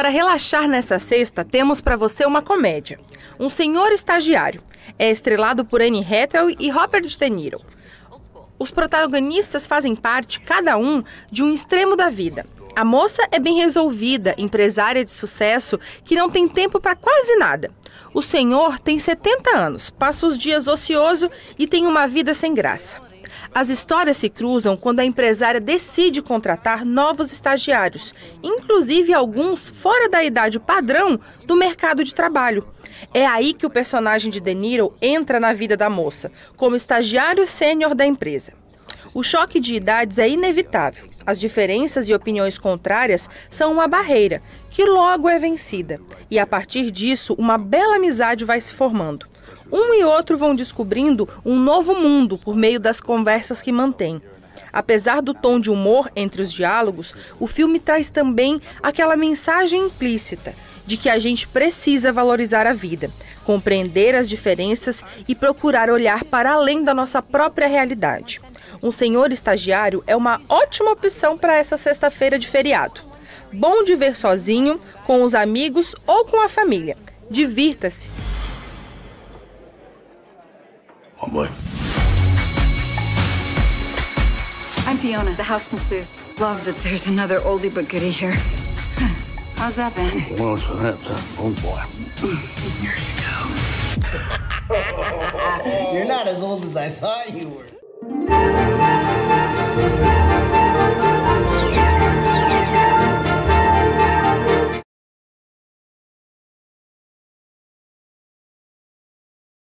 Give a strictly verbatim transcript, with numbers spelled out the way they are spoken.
Para relaxar nessa sexta, temos para você uma comédia. Um Senhor Estagiário. É estrelado por Anne Hathaway e Robert De Niro. Os protagonistas fazem parte, cada um, de um extremo da vida. A moça é bem resolvida, empresária de sucesso, que não tem tempo para quase nada. O senhor tem setenta anos, passa os dias ocioso e tem uma vida sem graça. As histórias se cruzam quando a empresária decide contratar novos estagiários, inclusive alguns fora da idade padrão do mercado de trabalho. É aí que o personagem de De Niro entra na vida da moça, como estagiário sênior da empresa. O choque de idades é inevitável. As diferenças e opiniões contrárias são uma barreira, que logo é vencida. E a partir disso, uma bela amizade vai se formando. Um e outro vão descobrindo um novo mundo por meio das conversas que mantêm. Apesar do tom de humor entre os diálogos, o filme traz também aquela mensagem implícita de que a gente precisa valorizar a vida, compreender as diferenças e procurar olhar para além da nossa própria realidade. Um Senhor Estagiário é uma ótima opção para essa sexta-feira de feriado. Bom de ver sozinho, com os amigos ou com a família. Divirta-se! Oh boy. I'm Fiona, the house masseuse. Love that there's another oldie but goodie here. How's that been? Well, so that's uh, oh boy. Here you You're not as old as I thought you were.